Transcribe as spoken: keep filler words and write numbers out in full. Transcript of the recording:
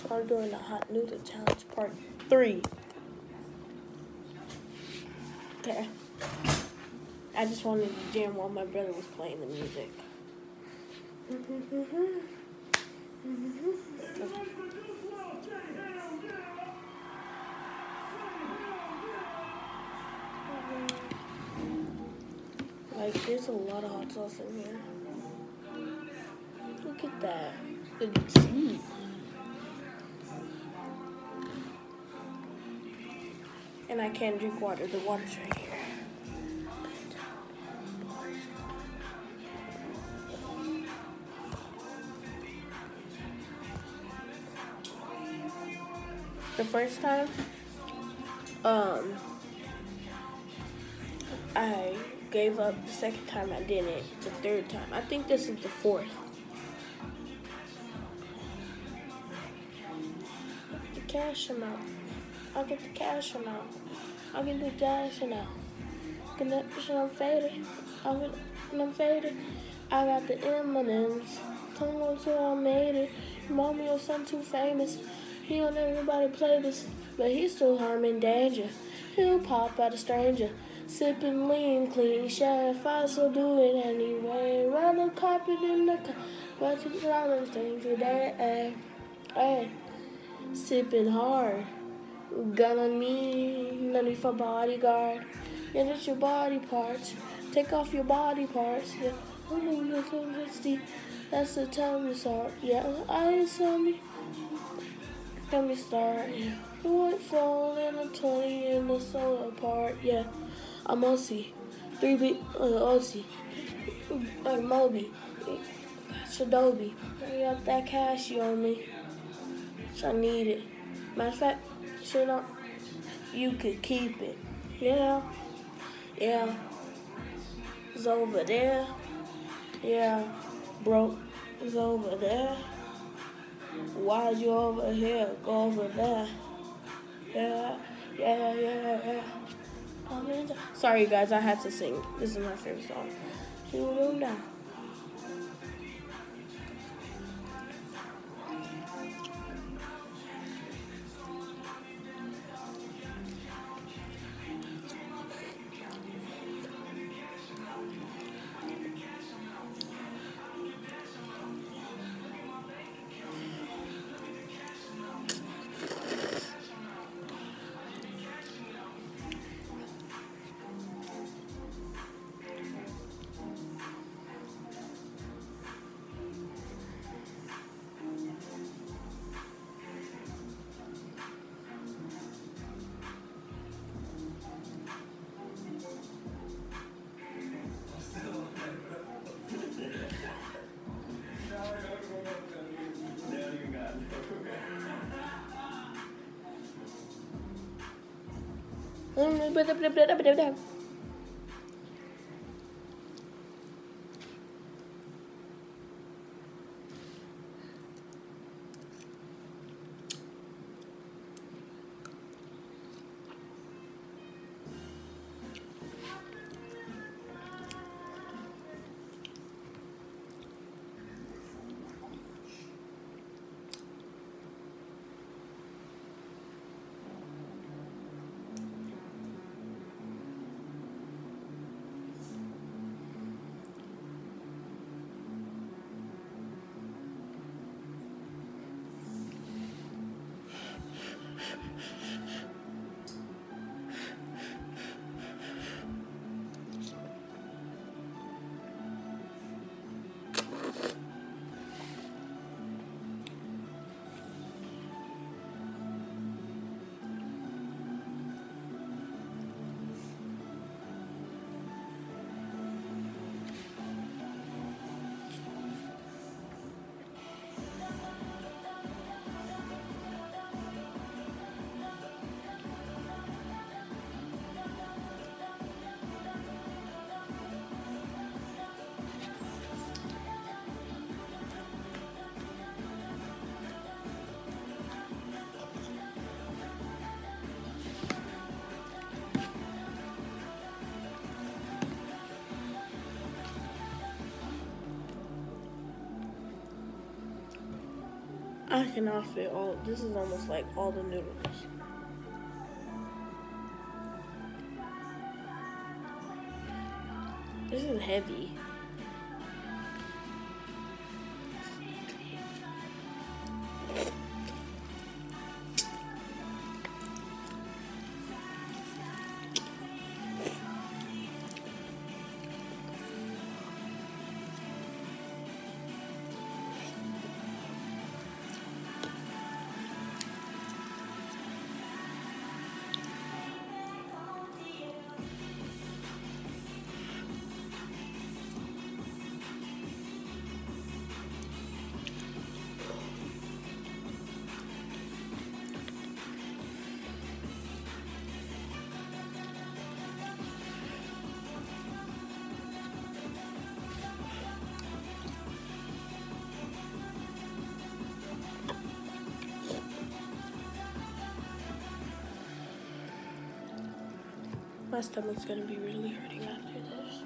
So I'm doing the hot noodle challenge part three. Okay. I just wanted to jam while my brother was playing the music. Like, there's a lot of hot sauce in here. Look at that. It's mm. And I can't drink water. The water's right here. The first time, um, I gave up. The second time I didn't. The third time. I think this is the fourth. The cash amount. I'll get the cash amount. I'll get the cash amount. Connection, I'm faded. I'm, I'm faded. I got the M and M's. Told him till I made it. Mommy or son too famous. He don't everybody play this, but he's still harming danger. He'll pop out a stranger. Sipping lean, clean chef. I still do it anyway. Run the carpet in the car. But you try to things today. Hey, hey. Sipping hard. Gonna need money for bodyguard. Yeah, that's your body parts. Take off your body parts. Yeah, that's the time to start. Yeah, I saw me. Let me start. Yeah, the white fall and a twenty in the soul apart. Yeah, I'm O C. Three B, uh, O C. Like Moby. Shadobi. I got that cash on me. So I need it. Matter of fact, shit up. You could keep it. Yeah. Yeah. It's over there. Yeah. Broke. It's over there. Why'd you over here? Go over there. Yeah. Yeah, yeah, yeah. I'm in the- Sorry, guys. I had to sing. This is my favorite song. You don't know. I cannot fit all. This is almost like all the noodles. This is heavy. My stomach's gonna be really hurting after this.